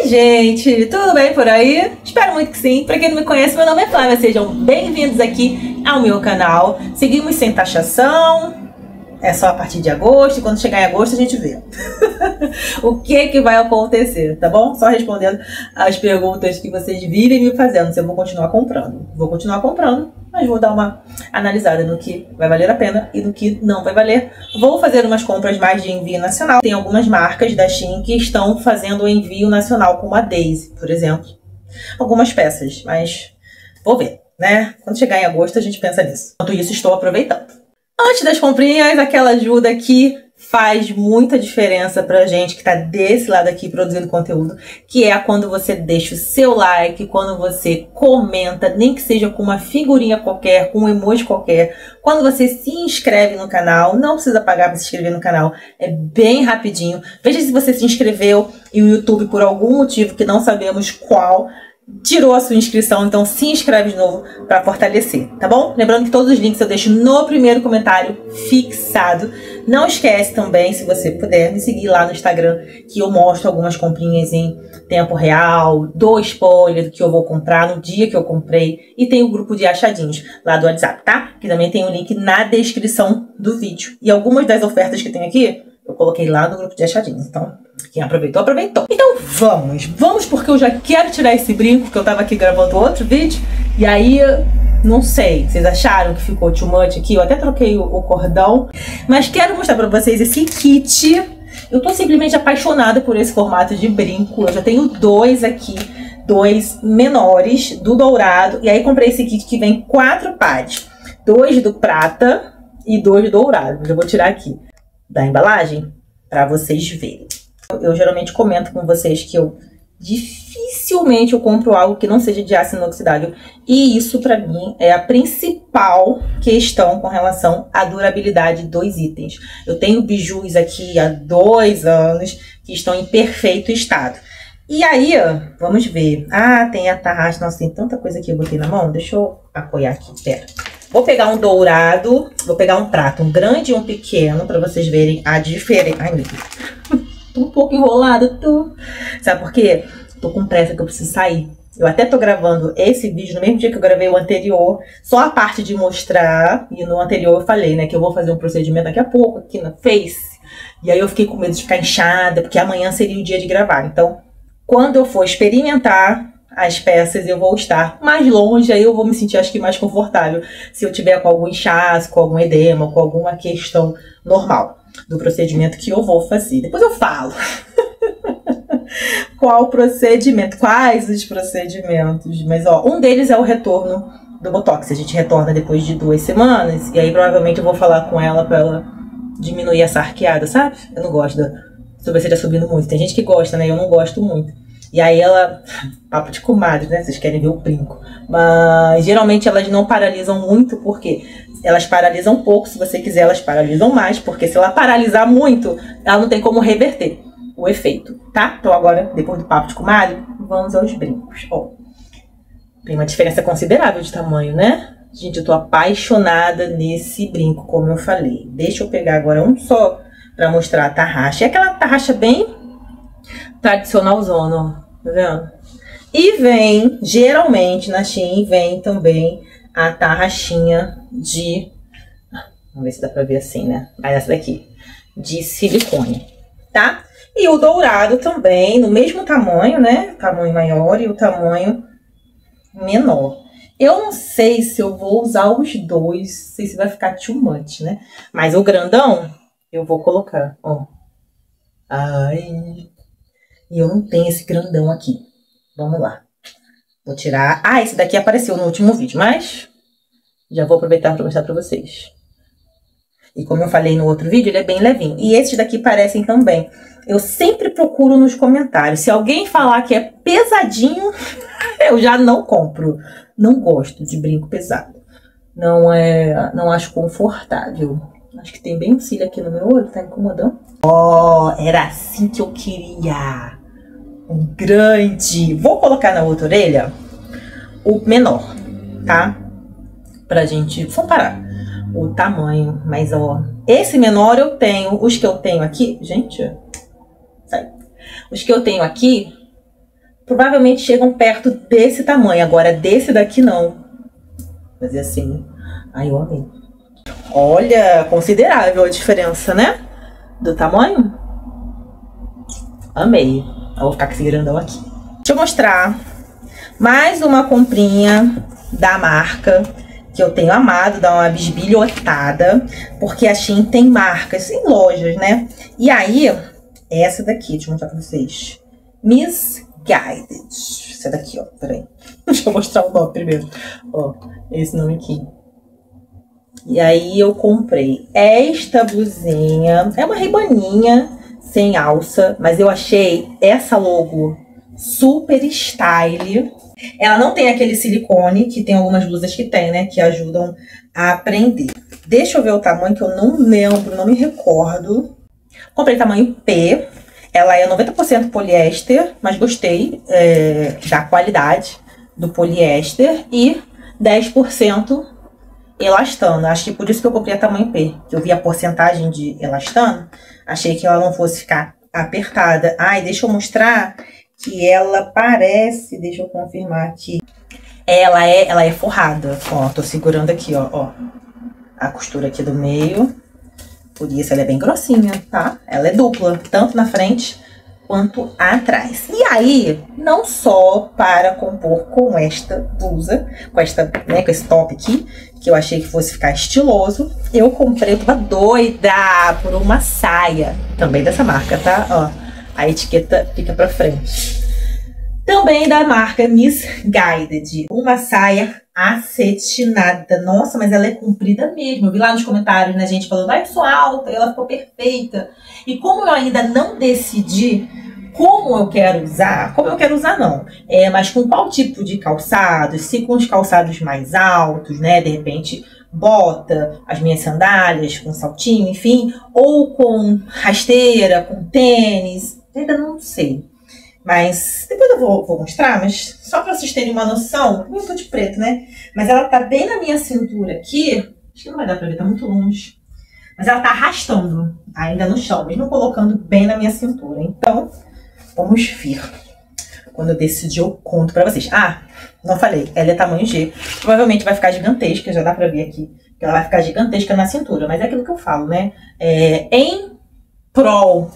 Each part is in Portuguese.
Oi, gente, tudo bem por aí? Espero muito que sim. Pra quem não me conhece, meu nome é Flávia, sejam bem-vindos aqui ao meu canal. Seguimos sem taxação, é só a partir de agosto, e quando chegar em agosto a gente vê o que vai acontecer, tá bom? Só respondendo as perguntas que vocês virem me fazendo, se eu vou continuar comprando. Vou continuar comprando, mas vou dar uma analisada no que vai valer a pena e no que não vai valer. Vou fazer umas compras mais de envio nacional. Tem algumas marcas da Shein que estão fazendo o envio nacional, como a Daisy, por exemplo. Algumas peças, mas vou ver, né? Quando chegar em agosto a gente pensa nisso. Enquanto isso, estou aproveitando. Antes das comprinhas, aquela ajuda que faz muita diferença pra gente que tá desse lado aqui produzindo conteúdo, que é quando você deixa o seu like, quando você comenta, nem que seja com uma figurinha qualquer, com um emoji qualquer, quando você se inscreve no canal, não precisa pagar pra se inscrever no canal, é bem rapidinho. Veja se você se inscreveu e o YouTube, por algum motivo que não sabemos qual, tirou a sua inscrição, então se inscreve de novo para fortalecer, tá bom? Lembrando que todos os links eu deixo no primeiro comentário fixado. Não esquece também, se você puder, me seguir lá no Instagram, que eu mostro algumas comprinhas em tempo real, dou spoiler do que eu vou comprar no dia que eu comprei, e tem o grupo de achadinhos lá do WhatsApp, tá? Que também tem o link na descrição do vídeo. E algumas das ofertas que tem aqui, eu coloquei lá no grupo de achadinhos, então quem aproveitou, aproveitou. Então vamos porque eu já quero tirar esse brinco, porque eu tava aqui gravando outro vídeo, e aí, não sei, vocês acharam que ficou too much aqui? Eu até troquei o cordão, mas quero mostrar pra vocês esse kit. Eu tô simplesmente apaixonada por esse formato de brinco, eu já tenho dois aqui, dois menores do dourado, e aí comprei esse kit que vem 4 pares, 2 do prata e 2 do dourado. Eu vou tirar aqui da embalagem para vocês verem. Eu geralmente comento com vocês que dificilmente eu compro algo que não seja de aço inoxidável, e isso para mim é a principal questão com relação à durabilidade dos itens. Eu tenho bijus aqui há 2 anos que estão em perfeito estado. E aí, vamos ver. Ah, tem a tarraxa. Nossa, tem tanta coisa que eu botei na mão. Deixa eu apoiar aqui, pera. Vou pegar um dourado, vou pegar um prato, um grande e um pequeno, pra vocês verem a diferença. Ai, meu Deus. Tô um pouco enrolada, tô. Sabe por quê? Tô com pressa que eu preciso sair. Eu até tô gravando esse vídeo no mesmo dia que eu gravei o anterior, só a parte de mostrar. E no anterior eu falei, né, que eu vou fazer um procedimento daqui a pouco aqui na Face. E aí eu fiquei com medo de ficar inchada, porque amanhã seria o dia de gravar. Então, quando eu for experimentar as peças, eu vou estar mais longe, aí eu vou me sentir, acho que, mais confortável se eu tiver com algum inchaço, com algum edema, com alguma questão normal do procedimento que eu vou fazer. Depois eu falo qual procedimento, quais os procedimentos, mas ó, um deles é o retorno do Botox. A gente retorna depois de 2 semanas, e aí provavelmente eu vou falar com ela pra ela diminuir essa arqueada, sabe? Eu não gosto da sobrancelha subindo muito. Tem gente que gosta, né? Eu não gosto muito. E aí ela, papo de comadre, né? Vocês querem ver o brinco. Mas geralmente elas não paralisam muito, porque elas paralisam pouco. Se você quiser, elas paralisam mais, porque se ela paralisar muito, ela não tem como reverter o efeito, tá? Então agora, depois do papo de comadre, vamos aos brincos. Ó, tem uma diferença considerável de tamanho, né? Gente, eu tô apaixonada nesse brinco, como eu falei. Deixa eu pegar agora um só pra mostrar a tarraxa. É aquela tarraxa bem tradicionalzona, ó, tá vendo? E vem, geralmente na Shein, vem também a tarraxinha de... Vamos ver se dá pra ver assim, né? Aí essa daqui, de silicone, tá? E o dourado também, no mesmo tamanho, né? Tamanho maior e o tamanho menor. Eu não sei se eu vou usar os dois, não sei se vai ficar too much, né? Mas o grandão, eu vou colocar, ó. Ai... E eu não tenho esse grandão aqui. Vamos lá. Vou tirar... Ah, esse daqui apareceu no último vídeo, mas já vou aproveitar para mostrar para vocês. E como eu falei no outro vídeo, ele é bem levinho. E esses daqui parecem também. Eu sempre procuro nos comentários. Se alguém falar que é pesadinho, eu já não compro. Não gosto de brinco pesado. Não acho confortável. Acho que tem bem um cílio aqui no meu olho, tá incomodando. Ó, era assim que eu queria. Um grande. Vou colocar na outra orelha o menor, tá? Pra gente comparar o tamanho. Mas, ó, esse menor eu tenho. Os que eu tenho aqui... Gente, sai. Os que eu tenho aqui provavelmente chegam perto desse tamanho. Agora, desse daqui não. Fazer assim. Ai, eu amei. Olha, considerável a diferença, né? Do tamanho. Amei. Eu vou ficar com esse grandão aqui. Deixa eu mostrar mais uma comprinha da marca que eu tenho amado, dar uma bisbilhotada, porque a Shein tem marcas em lojas, né? E aí, essa daqui, deixa eu mostrar pra vocês. Missguided. Essa daqui, ó, peraí. Deixa eu mostrar o nome primeiro. Ó, esse nome aqui. E aí eu comprei esta blusinha. É uma ribaninha sem alça, mas eu achei essa logo super style. Ela não tem aquele silicone, que tem algumas blusas que tem, né? Que ajudam a prender. Deixa eu ver o tamanho, que eu não lembro, não me recordo. Comprei tamanho P. Ela é 90% poliéster, mas gostei da qualidade do poliéster. E 10% elastano. Acho que por isso que eu comprei a tamanho P. Que eu vi a porcentagem de elastano. Achei que ela não fosse ficar apertada. Ai, deixa eu mostrar que ela parece, deixa eu confirmar aqui. Ela é forrada. Ó, tô segurando aqui, ó. A costura aqui do meio. Por isso ela é bem grossinha, tá? Ela é dupla, tanto na frente quanto atrás. E aí, não só para compor com esta blusa, com esse top aqui, que eu achei que fosse ficar estiloso, eu comprei, eu tava doida por uma saia, também dessa marca, tá? Ó, a etiqueta fica pra frente. Também da marca Missguided, uma saia acetinada. Nossa, mas ela é comprida mesmo. Eu vi lá nos comentários, né, gente falando, ai, eu sou alta, e ela ficou perfeita. E como eu ainda não decidi como eu quero usar não, mas com qual tipo de calçados, se com os calçados mais altos, né, de repente bota, as minhas sandálias com saltinho, enfim, ou com rasteira, com tênis, ainda não sei. Mas depois eu vou mostrar, mas só pra vocês terem uma noção, eu tô de preto, né? Mas ela tá bem na minha cintura aqui, acho que não vai dar pra ver, tá muito longe. Mas ela tá arrastando ainda no chão, mesmo colocando bem na minha cintura. Então, vamos ver. Quando eu decidir, eu conto pra vocês. Ah, não falei, ela é tamanho G. Provavelmente vai ficar gigantesca, já dá pra ver aqui. Que ela vai ficar gigantesca na cintura, mas é aquilo que eu falo, né? Em prol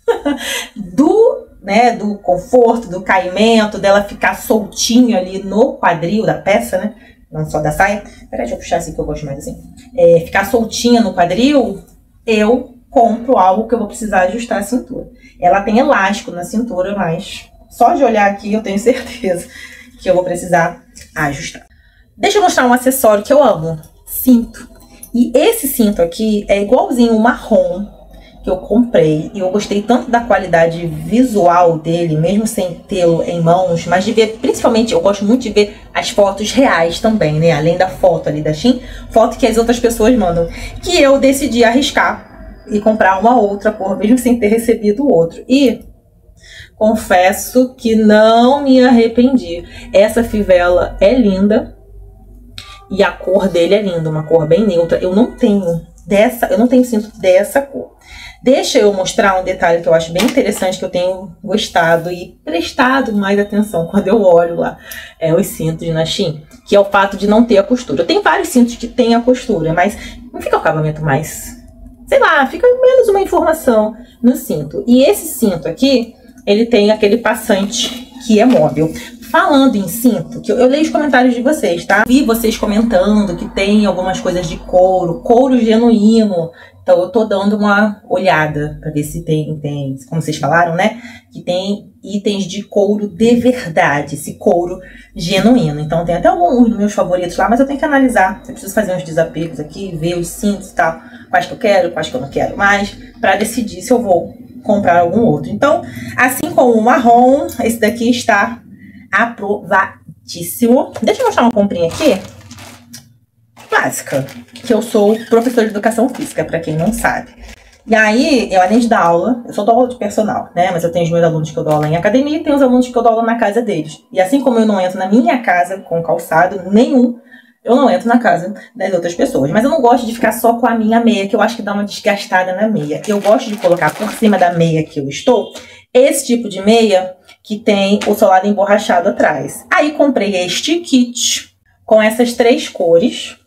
do conforto, do caimento, dela ficar soltinha ali no quadril da peça, né? Não só da saia. Peraí, deixa eu puxar assim que eu gosto mais assim. Ficar soltinha no quadril, eu compro algo que eu vou precisar ajustar a cintura. Ela tem elástico na cintura, mas só de olhar aqui eu tenho certeza que eu vou precisar ajustar. Deixa eu mostrar um acessório que eu amo. Cinto. E esse cinto aqui é igualzinho o marrom que eu comprei, e eu gostei tanto da qualidade visual dele, mesmo sem tê-lo em mãos, mas de ver, principalmente, eu gosto muito de ver as fotos reais também, né, além da foto ali da Shein, foto que as outras pessoas mandam, que eu decidi arriscar e comprar uma outra cor, mesmo sem ter recebido o outro, e confesso que não me arrependi. Essa fivela é linda, e a cor dele é linda, uma cor bem neutra. Eu não tenho cinto dessa cor. Deixa eu mostrar um detalhe que eu acho bem interessante, que eu tenho gostado e prestado mais atenção quando eu olho lá os cintos na Shein, que é o fato de não ter a costura. Eu tenho vários cintos que tem a costura, mas não fica o acabamento mais, sei lá, fica menos uma informação no cinto. E esse cinto aqui, ele tem aquele passante que é móvel. Falando em cinto, que eu leio os comentários de vocês, tá? Vi vocês comentando que tem algumas coisas de couro genuíno. Então eu tô dando uma olhada pra ver se tem, como vocês falaram, né? Que tem itens de couro de verdade, esse couro genuíno. Então tem até alguns dos meus favoritos lá, mas eu tenho que analisar. Eu preciso fazer uns desapegos aqui, ver os cintos e tal, quais que eu quero, quais que eu não quero mais, pra decidir se eu vou comprar algum outro. Então, assim como o marrom, esse daqui está aprovadíssimo. Deixa eu mostrar uma comprinha aqui básica, que eu sou professora de educação física, pra quem não sabe. E aí, eu além de dar aula, eu só dou aula de personal, né? Mas eu tenho os meus alunos que eu dou aula em academia e tenho os alunos que eu dou aula na casa deles. E assim como eu não entro na minha casa com calçado nenhum, eu não entro na casa das outras pessoas. Mas eu não gosto de ficar só com a minha meia, que eu acho que dá uma desgastada na meia. Eu gosto de colocar por cima da meia que eu estou esse tipo de meia, que tem o solado emborrachado atrás. Aí comprei este kit com essas 3 cores.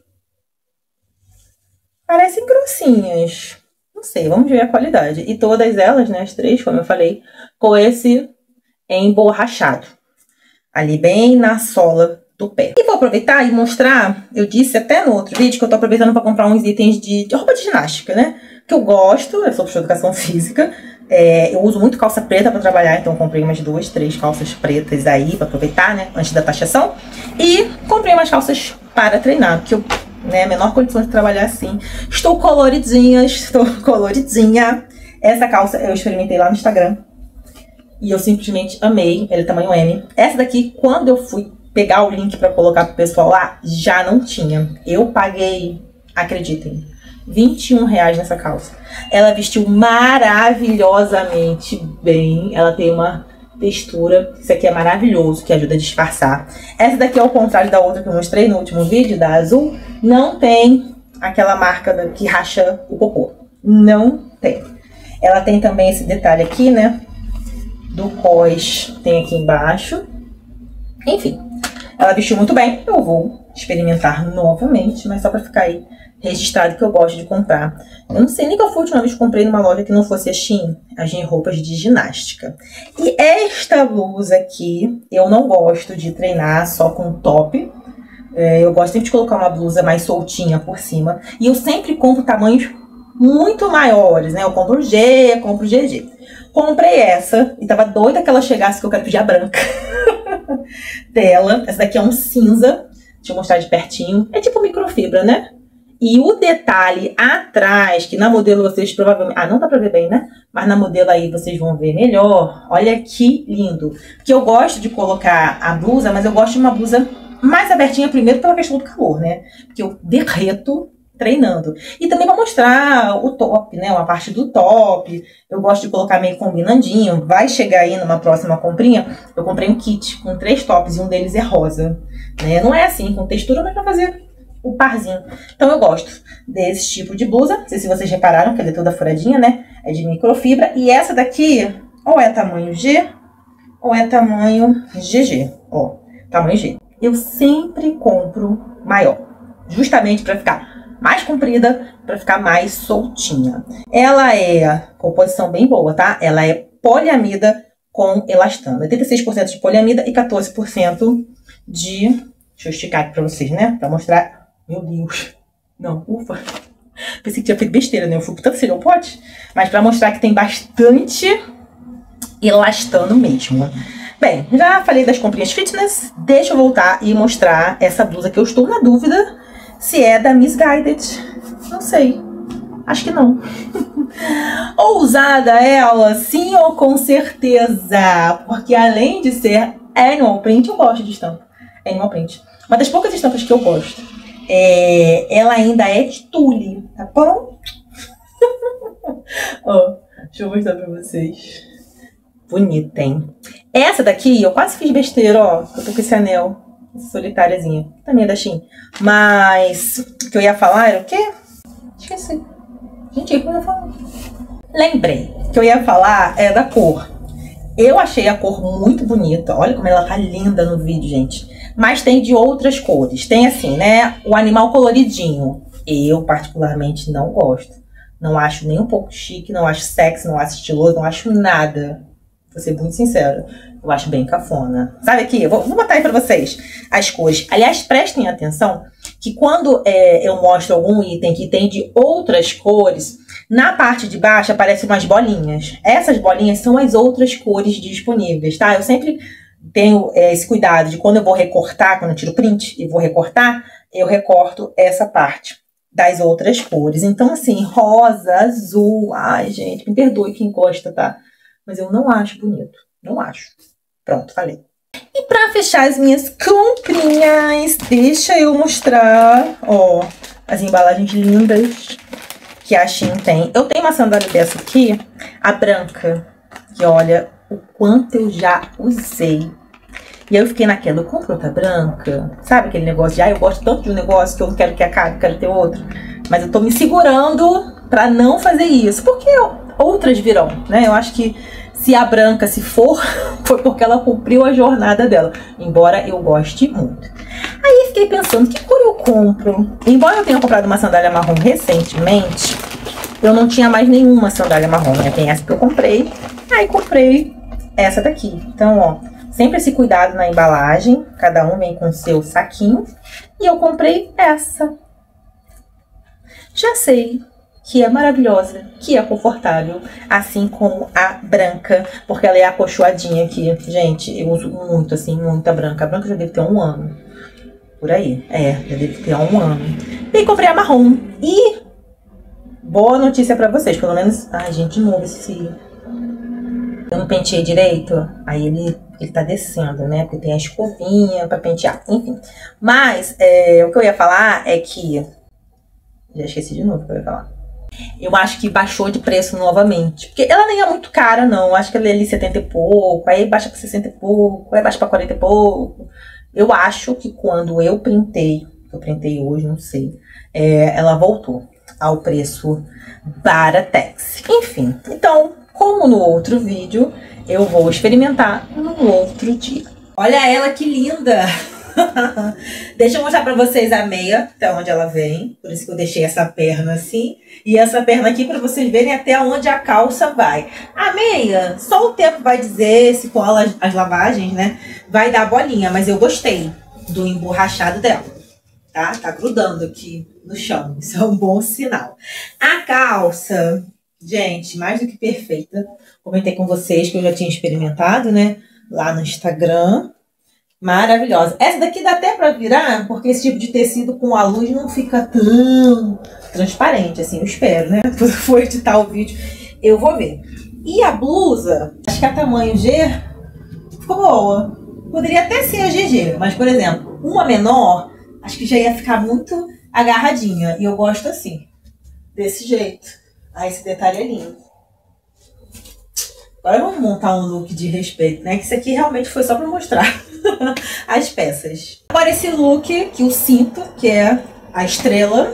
Parecem grossinhas. Não sei, vamos ver a qualidade. E todas elas, né, as 3, como eu falei, com esse emborrachado. Ali bem na sola do pé. E vou aproveitar e mostrar, eu disse até no outro vídeo que eu tô aproveitando para comprar uns itens de roupa de ginástica, né? Que eu gosto, eu sou professora de educação física. Eu uso muito calça preta para trabalhar, então comprei umas 2, 3 calças pretas aí para aproveitar, né, antes da taxação. E comprei umas calças para treinar, porque eu, né, menor condição de trabalhar assim. Estou coloridinha. Essa calça eu experimentei lá no Instagram e eu simplesmente amei, ela é tamanho M. Essa daqui, quando eu fui pegar o link para colocar pro pessoal lá, já não tinha. Eu paguei, acreditem, R$21 nessa calça. Ela vestiu maravilhosamente bem. Ela tem uma textura, isso aqui é maravilhoso, que ajuda a disfarçar. Essa daqui, ao contrário da outra que eu mostrei no último vídeo, da azul, não tem aquela marca que racha o cocô. Não tem. Ela tem também esse detalhe aqui, né, do cós, tem aqui embaixo. Enfim, ela vestiu muito bem. Eu vou experimentar novamente, mas só pra ficar aí registrado que eu gosto de comprar. Eu não sei nem qual foi a última vez que comprei numa loja que não fosse a Shein, as roupas de ginástica. E esta blusa aqui, eu não gosto de treinar só com top. Eu gosto sempre de colocar uma blusa mais soltinha por cima. E eu sempre compro tamanhos muito maiores, né? Eu compro o G, compro o GG. Comprei essa e tava doida que ela chegasse, que eu quero pedir a branca dela. Essa daqui é um cinza. Deixa eu mostrar de pertinho. É tipo microfibra, né? E o detalhe atrás, que na modelo vocês provavelmente... Ah, não dá pra ver bem, né? Mas na modelo aí vocês vão ver melhor. Olha que lindo. Porque eu gosto de colocar a blusa, mas eu gosto de uma blusa mais abertinha primeiro pela questão do calor, né? Porque eu derreto treinando. E também pra mostrar o top, né? Uma parte do top. Eu gosto de colocar meio combinandinho. Vai chegar aí numa próxima comprinha. Eu comprei um kit com 3 tops e um deles é rosa, né? Não é assim, com textura, mas pra fazer o parzinho. Então eu gosto desse tipo de blusa. Não sei se vocês repararam que ela é toda furadinha, né? É de microfibra. E essa daqui, ou é tamanho G, ou é tamanho GG. Ó, tamanho G. Eu sempre compro maior, justamente para ficar mais comprida, para ficar mais soltinha. Ela é composição bem boa, tá? Ela é poliamida com elastano. 86% de poliamida e 14% de... Deixa eu esticar aqui pra vocês, né? Pra mostrar... Meu Deus. Não, ufa. Pensei que tinha feito besteira, né? Eu fui pro tanto seria o pote. Mas pra mostrar que tem bastante elastano mesmo. Bem, já falei das comprinhas fitness. Deixa eu voltar e mostrar essa blusa que eu estou na dúvida se é da Missguided. Não sei. Acho que não. Ousada ela, sim ou com certeza. Porque além de ser animal print, eu gosto de estampa. Animal print. Uma das poucas estampas que eu gosto. Ela ainda é de tule, tá bom? Ó, deixa eu mostrar pra vocês. Bonita, hein? Essa daqui, eu quase fiz besteira, ó. Eu tô com esse anel, essa solitáriazinha. Também é da Shein. Mas, o que eu ia falar era o quê? Esqueci. Gente, o que eu ia falar? Lembrei. O que eu ia falar é da cor. Eu achei a cor muito bonita. Olha como ela tá linda no vídeo, gente. Mas tem de outras cores. Tem assim, né? O animal coloridinho. Eu, particularmente, não gosto. Não acho nem um pouco chique, não acho sexy, não acho estiloso, não acho nada. Vou ser muito sincera. Eu acho bem cafona. Sabe aqui? Vou botar aí pra vocês as cores. Aliás, prestem atenção que quando eu mostro algum item que tem de outras cores, na parte de baixo aparecem umas bolinhas. Essas bolinhas são as outras cores disponíveis, tá? Eu sempre tenho esse cuidado de quando eu vou recortar, quando eu tiro print e vou recortar, eu recorto essa parte das outras cores. Então, assim, rosa, azul... Ai, gente, me perdoe quem gosta, tá? Mas eu não acho bonito. Não acho. Pronto, falei. E pra fechar as minhas comprinhas, deixa eu mostrar, ó, as embalagens lindas que a Shein tem. Eu tenho uma sandália dessa aqui, a branca, que olha o quanto eu já usei. E aí eu fiquei naquela, eu compro outra branca, sabe aquele negócio de, eu gosto tanto de um negócio que eu não quero que acabe, quero ter outro. Mas eu tô me segurando pra não fazer isso, porque outras virão, né? Eu acho que Se a branca, se for, foi porque ela cumpriu a jornada dela. Embora eu goste muito. Aí fiquei pensando, que cor eu compro? Embora eu tenha comprado uma sandália marrom recentemente, eu não tinha mais nenhuma sandália marrom, né? Tem essa que eu comprei. Aí comprei essa daqui. Então, ó, sempre esse cuidado na embalagem. Cada um vem com o seu saquinho. E eu comprei essa. Já sei que é maravilhosa, que é confortável, assim como a branca, porque ela é acolchoadinha aqui. Gente, eu uso muito, assim, muita branca. A branca já deve ter 1 ano. Por aí. É, já deve ter 1 ano. E comprei a marrom. E boa notícia pra vocês, pelo menos... Ai, gente, de novo esse fio. Eu não penteei direito, aí ele tá descendo, né? Porque tem a escovinha pra pentear, enfim. Mas, o que eu ia falar é que... Já esqueci de novo o que eu ia falar. Eu acho que baixou de preço novamente. Porque ela nem é muito cara, não. Acho que ela é ali 70 e pouco, aí baixa pra 60 e pouco, aí baixa pra 40 e pouco. Eu acho que quando eu printei hoje, não sei, ela voltou ao preço Baratex. Enfim, então, como no outro vídeo, eu vou experimentar no outro dia. Olha ela que linda! Deixa eu mostrar pra vocês a meia, até onde ela vem. Por isso que eu deixei essa perna assim. E essa perna aqui pra vocês verem até onde a calça vai. A meia, só o tempo vai dizer se com as lavagens, né, vai dar bolinha. Mas eu gostei do emborrachado dela. Tá grudando aqui no chão. Isso é um bom sinal. A calça, gente, mais do que perfeita. Comentei com vocês que eu já tinha experimentado, né, lá no Instagram. Maravilhosa. Essa daqui dá até pra virar, porque esse tipo de tecido com a luz não fica tão transparente, assim, eu espero, né? Quando eu for editar o vídeo, eu vou ver. E a blusa, acho que a tamanho G ficou boa. Poderia até ser a GG, mas, por exemplo, uma menor, acho que já ia ficar muito agarradinha. E eu gosto assim, desse jeito. Ah, esse detalhe é lindo. Agora vamos montar um look de respeito, né? Que isso aqui realmente foi só pra mostrar as peças. Agora esse look que eu sinto, que é a estrela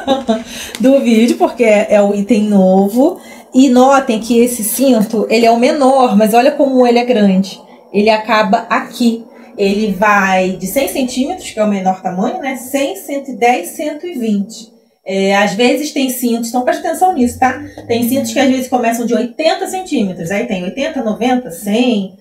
do vídeo, porque é o item novo. E notem que esse cinto, ele é o menor, mas olha como ele é grande. Ele acaba aqui. Ele vai de 100 centímetros, que é o menor tamanho, né? 100, 110, 120. Às vezes tem cintos, então presta atenção nisso, tá? Tem cintos que às vezes começam de 80 centímetros. Aí tem 80, 90, 100,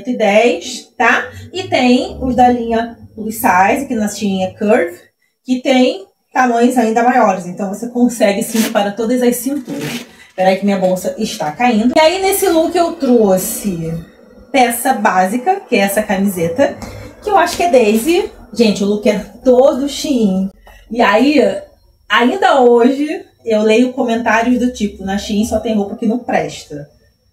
110, tá? E tem os da linha Plus Size, que na Shein é Curve, que tem tamanhos ainda maiores. Então você consegue cinto para todas as cinturas. Peraí que minha bolsa está caindo. E aí nesse look eu trouxe peça básica, que é essa camiseta, que eu acho que é Daisy. Gente, o look é todo Shein. E aí... Ainda hoje, eu leio comentários do tipo, na Shein só tem roupa que não presta.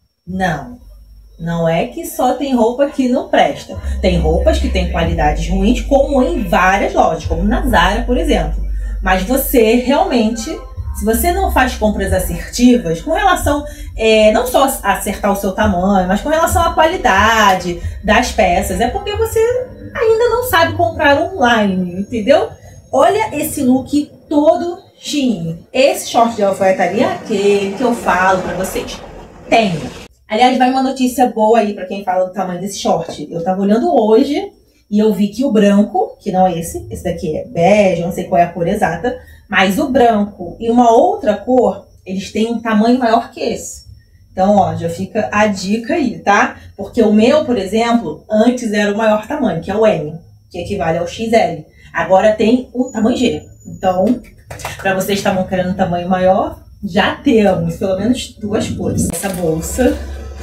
Não, não é que só tem roupa que não presta. Tem roupas que têm qualidades ruins, como em várias lojas, como na Zara, por exemplo. Mas você realmente, se você não faz compras assertivas, com relação, não só a acertar o seu tamanho, mas com relação à qualidade das peças, é porque você ainda não sabe comprar online, entendeu? Olha esse look todo Shein. Esse short de alfaiataria é aquele que eu falo pra vocês. Tenho. Aliás, vai uma notícia boa aí pra quem fala do tamanho desse short. Eu tava olhando hoje e eu vi que o branco, que não é esse daqui é bege, não sei qual é a cor exata, mas o branco e uma outra cor, eles têm um tamanho maior que esse. Então, ó, já fica a dica aí, tá? Porque o meu, por exemplo, antes era o maior tamanho, que é o M, que equivale ao XL. Agora tem o tamanho G. Então, para vocês que estavam querendo um tamanho maior, já temos pelo menos 2 cores. Essa bolsa,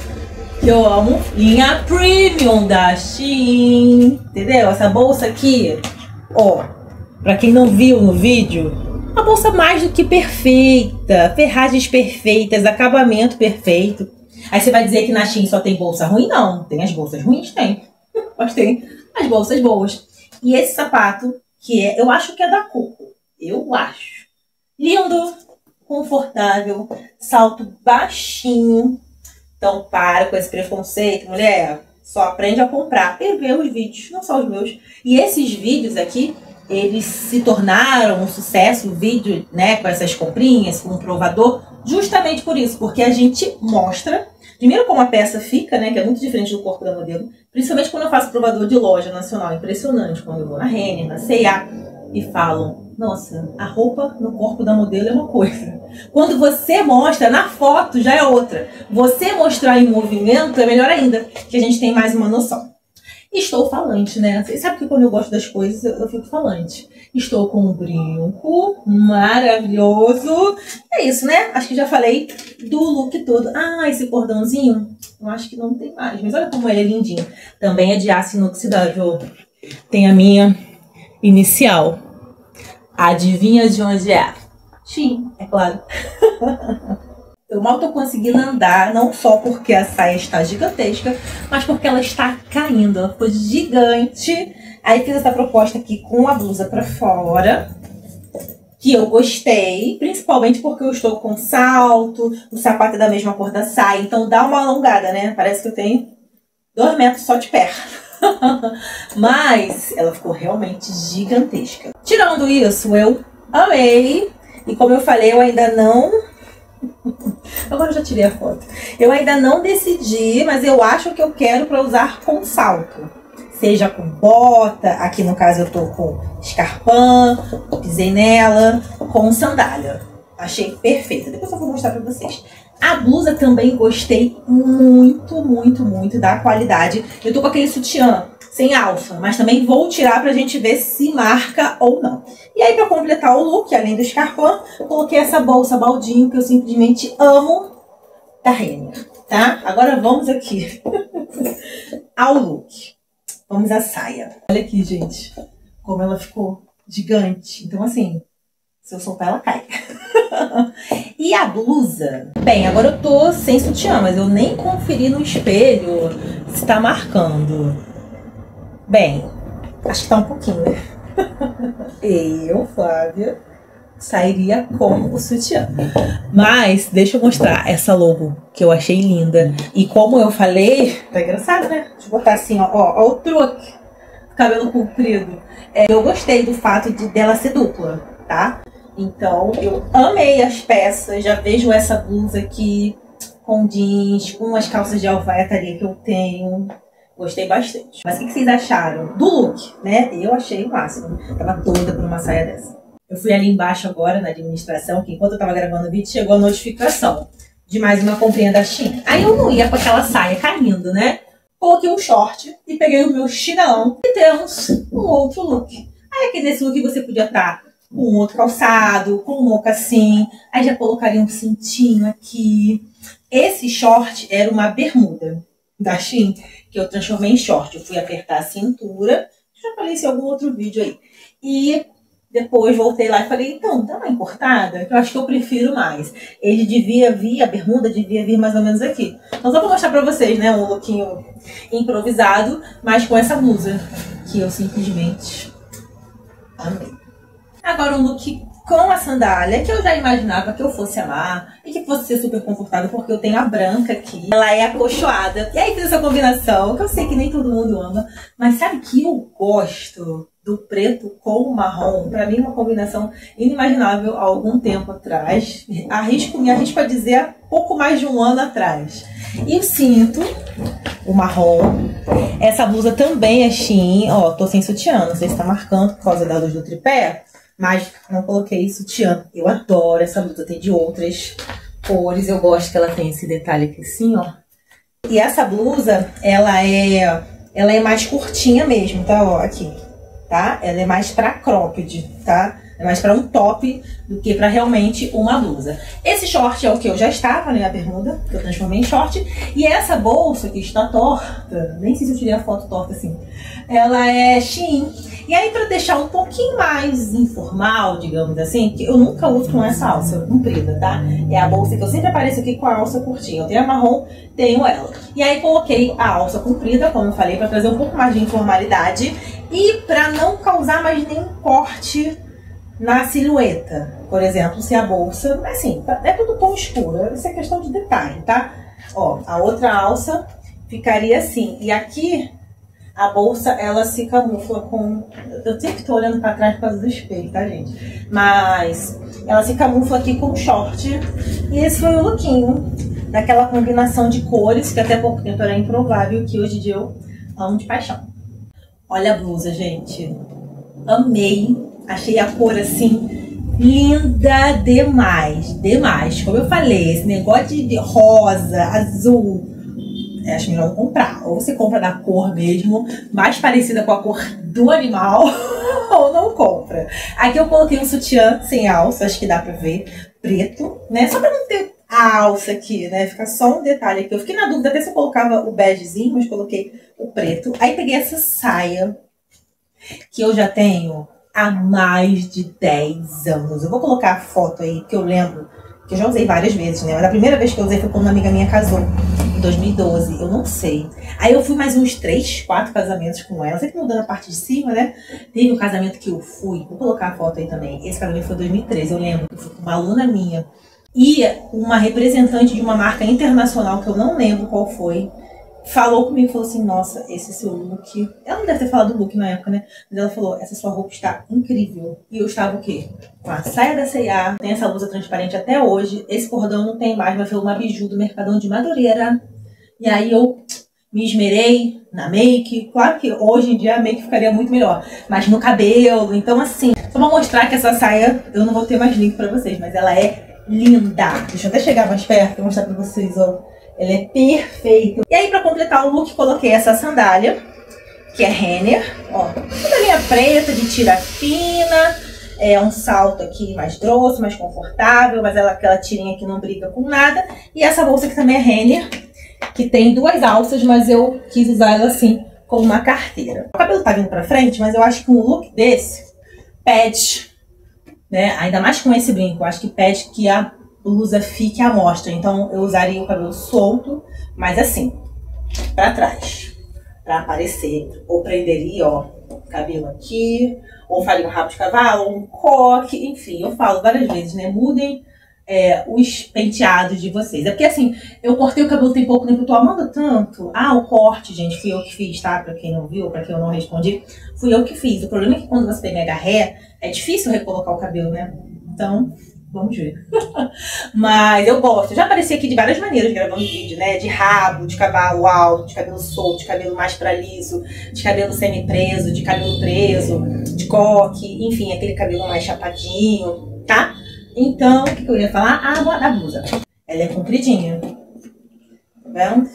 que eu amo, linha Premium da Shein, entendeu? Essa bolsa aqui, ó, para quem não viu no vídeo, uma bolsa mais do que perfeita, ferragens perfeitas, acabamento perfeito. Aí você vai dizer que na Shein só tem bolsa ruim? Não, tem as bolsas ruins? Tem, mas tem as bolsas boas. E esse sapato, que eu acho que é da Coco. Eu acho. Lindo, confortável, salto baixinho. Então para com esse preconceito, mulher. Só aprende a comprar e ver os vídeos, não só os meus. E esses vídeos aqui, eles se tornaram um sucesso, o vídeo, né, com essas comprinhas, com um provador, justamente por isso. Porque a gente mostra Primeiro como a peça fica, né, que é muito diferente do corpo da modelo, principalmente quando eu faço provador de loja nacional, impressionante, quando eu vou na Renner, na C&A, e falam, nossa, a roupa no corpo da modelo é uma coisa. Quando você mostra na foto, já é outra. Você mostrar em movimento é melhor ainda, que a gente tem mais uma noção. Estou falante, né? Você sabe que quando eu gosto das coisas, eu fico falante. Estou com um brinco maravilhoso. É isso, né? Acho que já falei do look todo. Ah, esse cordãozinho, eu acho que não tem mais. Mas olha como ele é lindinho. Também é de aço inoxidável. Tem a minha inicial. Adivinha de onde é? Shein, é claro. Eu mal tô conseguindo andar, não só porque a saia está gigantesca, mas porque ela está caindo. Ela ficou gigante. Aí fiz essa proposta aqui com a blusa pra fora, que eu gostei, principalmente porque eu estou com salto, o sapato é da mesma cor da saia, então dá uma alongada, né? Parece que eu tenho 2 metros só de perna. Mas ela ficou realmente gigantesca. Tirando isso, eu amei. E como eu falei, eu ainda não... Agora eu já tirei a foto. Eu ainda não decidi, mas eu acho que eu quero para usar com salto. Seja com bota, aqui no caso eu tô com escarpão, pisei nela, com sandália. Achei perfeita. Depois eu vou mostrar para vocês. A blusa também gostei muito, muito, muito da qualidade. Eu tô com aquele sutiã sem alça, mas também vou tirar pra gente ver se marca ou não. E aí, pra completar o look, além do escarpão, coloquei essa bolsa baldinho que eu simplesmente amo, da Renner, tá? Agora vamos aqui ao look. Vamos à saia. Olha aqui, gente, como ela ficou gigante. Então, assim, se eu soltar, ela cai. E a blusa? Bem, agora eu tô sem sutiã, mas eu nem conferi no espelho se tá marcando. Bem, acho que tá um pouquinho, né? Eu, Flávia, sairia com o sutiã. Mas, deixa eu mostrar essa logo que eu achei linda. E como eu falei, tá engraçado, né? Deixa eu botar assim, ó o truque. Cabelo comprido. Eu gostei do fato dela ser dupla, tá? Então, eu amei as peças. Já vejo essa blusa aqui com jeans, com as calças de alfaiataria que eu tenho. Gostei bastante. Mas o que vocês acharam do look, né? Eu achei o máximo. Tava doida por uma saia dessa. Eu fui ali embaixo agora na administração, que enquanto eu tava gravando o vídeo, chegou a notificação de mais uma comprinha da Shein. Aí eu não ia com aquela saia caindo, né? Coloquei um short e peguei o meu chinelão e temos um outro look. Aí aqui nesse look você podia estar com um outro calçado, com um mocassim. Aí já colocaria um cintinho aqui. Esse short era uma bermuda da Shein, que eu transformei em short. Eu fui apertar a cintura, já falei isso em algum outro vídeo aí. E depois voltei lá e falei, então, dá uma encurtada, que eu acho que eu prefiro mais. Ele devia vir, a bermuda devia vir mais ou menos aqui. Então só vou mostrar pra vocês, né, um lookinho improvisado, mas com essa blusa, que eu simplesmente amei. Agora um look com a sandália, que eu já imaginava que eu fosse amar e que fosse ser super confortável, porque eu tenho a branca aqui, ela é acolchoada. E aí fiz essa combinação, que eu sei que nem todo mundo ama, mas sabe que eu gosto do preto com o marrom? Pra mim, uma combinação inimaginável há algum tempo atrás. Me arrisco a dizer há pouco mais de um ano atrás. E o cinto, o marrom. Essa blusa também é Shein. Ó, tô sem sutiã, não sei se tá marcando por causa da luz do tripé, mas não coloquei sutiã. Eu adoro essa blusa, tem de outras cores. Eu gosto que ela tem esse detalhe aqui assim, ó. E essa blusa, ela é mais curtinha mesmo, tá? Ó, aqui, tá? Ela é mais pra cropped, tá? É mais pra um top do que pra realmente uma blusa. Esse short é o que eu já estava, né? A bermuda, que eu transformei em short. E essa bolsa que está torta, nem sei se eu tirei a foto torta assim, ela é Shein. E aí, pra deixar um pouquinho mais informal, digamos assim, que eu nunca uso com essa alça comprida, tá? É a bolsa que eu sempre apareço aqui com a alça curtinha. Eu tenho a marrom, tenho ela. E aí, coloquei a alça comprida, como eu falei, pra trazer um pouco mais de informalidade e pra não causar mais nenhum corte na silhueta. Por exemplo, se a bolsa, assim, é tudo tom escuro, isso é questão de detalhe, tá? Ó, a outra alça ficaria assim. E aqui, a bolsa, ela se camufla com... Eu sempre tô olhando pra trás por causa do espelho, tá, gente? Mas ela se camufla aqui com short. E esse foi o lookinho. naquela combinação de cores, que até pouco tempo era improvável, que hoje em dia eu amo de paixão. Olha a blusa, gente. Amei. Achei a cor assim linda demais. Demais. Como eu falei, esse negócio de rosa, azul, acho melhor não comprar. Ou você compra da cor mesmo, mais parecida com a cor do animal, ou não compra. Aqui eu coloquei um sutiã sem alça, acho que dá pra ver, preto, né? Só pra não ter a alça aqui, né? Fica só um detalhe aqui. Eu fiquei na dúvida até se eu colocava o begezinho, mas coloquei o preto. Aí peguei essa saia, que eu já tenho há mais de 10 anos. Eu vou colocar a foto aí, que eu lembro, que eu já usei várias vezes, né? Mas a primeira vez que eu usei foi quando uma amiga minha casou, em 2012, eu não sei. Aí eu fui mais uns 3, 4 casamentos com ela, sempre mudando a parte de cima, né? Teve um casamento que eu fui, vou colocar a foto aí também. Esse casamento foi em 2013, eu lembro que eu fui com uma aluna minha. E uma representante de uma marca internacional, que eu não lembro qual foi, falou comigo, falou assim, nossa, esse seu look... Ela não deve ter falado do look na época, né? Mas ela falou, essa sua roupa está incrível. E eu estava o quê? Com a saia da C&A, tem essa blusa transparente até hoje. Esse cordão não tem mais, mas foi uma biju do Mercadão de Madureira. E aí eu me esmerei na make. Claro que hoje em dia a make ficaria muito melhor, mas no cabelo. Então assim, só pra mostrar que essa saia, eu não vou ter mais link pra vocês, mas ela é linda. Deixa eu até chegar mais perto e mostrar pra vocês, ó. Ela é perfeita. E aí, pra completar o look, coloquei essa sandália, que é Renner, ó. Sandália preta, de tira fina. É um salto aqui mais grosso, mais confortável, mas ela, aquela tirinha que não briga com nada. E essa bolsa que também é Renner, que tem 2 alças, mas eu quis usar ela assim, como uma carteira. O cabelo tá vindo pra frente, mas eu acho que um look desse pede, né? Ainda mais com esse brinco, eu acho que pede que a blusa fique à mostra. Então eu usaria o cabelo solto, mas assim, pra trás, pra aparecer. Ou prenderia, ó, o cabelo aqui, ou faria um rabo de cavalo, ou um coque, enfim, eu falo várias vezes, né? Mudem os penteados de vocês. É porque assim, eu cortei o cabelo tem pouco tempo, eu tô amando tanto. Ah, o corte, gente, fui eu que fiz, tá? Pra quem não viu, pra quem eu não respondi, fui eu que fiz. O problema é que quando você tem mega ré, é difícil recolocar o cabelo, né? Então, vamos ver. Mas eu gosto. Eu já apareci aqui de várias maneiras gravando vídeo, né? De rabo, de cavalo alto, de cabelo solto, de cabelo mais pra liso, de cabelo semi-preso, de cabelo preso, de coque, enfim, aquele cabelo mais chapadinho, tá? Então, o que eu ia falar? Ah, da blusa. Ela é compridinha. Tá vendo?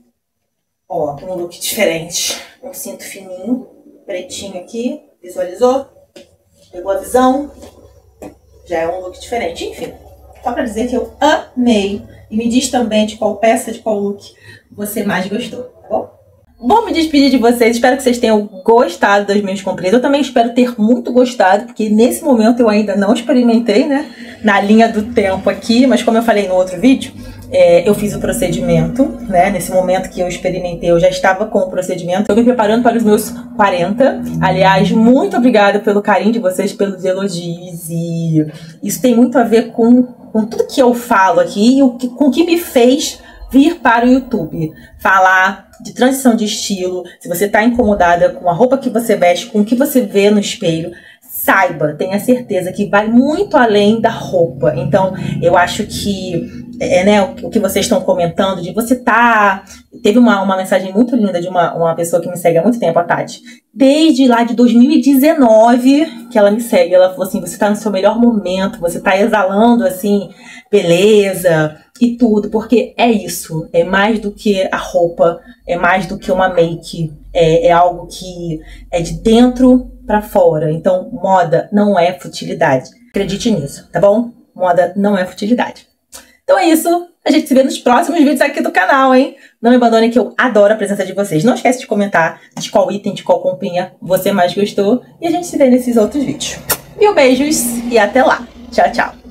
Ó, tem um look diferente. Um cinto fininho, pretinho aqui. Visualizou? Pegou a visão? Já é um look diferente. Enfim, só pra dizer que eu amei. E me diz também de qual peça, de qual look você mais gostou, tá bom? Vou me despedir de vocês, espero que vocês tenham gostado das minhas comprinhas. Eu também espero ter muito gostado, porque nesse momento eu ainda não experimentei, né? Na linha do tempo aqui, mas como eu falei no outro vídeo, eu fiz o procedimento, né? Nesse momento que eu experimentei, eu já estava com o procedimento. Estou me preparando para os meus 40. Aliás, muito obrigada pelo carinho de vocês, pelos elogios. E isso tem muito a ver com tudo que eu falo aqui e com o que me fez vir para o YouTube. Falar de transição de estilo. Se você está incomodada com a roupa que você veste, com o que você vê no espelho, saiba, tenha certeza que vai muito além da roupa. Então, eu acho que né, o que vocês estão comentando, de você teve uma mensagem muito linda de uma pessoa que me segue há muito tempo, a Tati. Desde lá de 2019 que ela me segue, ela falou assim, você tá no seu melhor momento, você tá exalando, assim, beleza e tudo, porque é isso, é mais do que a roupa, é mais do que uma make, é algo que é de dentro pra fora. Então, moda não é futilidade. Acredite nisso, tá bom? Moda não é futilidade. Então é isso. A gente se vê nos próximos vídeos aqui do canal, hein? Não me abandone que eu adoro a presença de vocês. Não esquece de comentar de qual item, de qual comprinha você mais gostou. E a gente se vê nesses outros vídeos. Mil beijos e até lá. Tchau, tchau.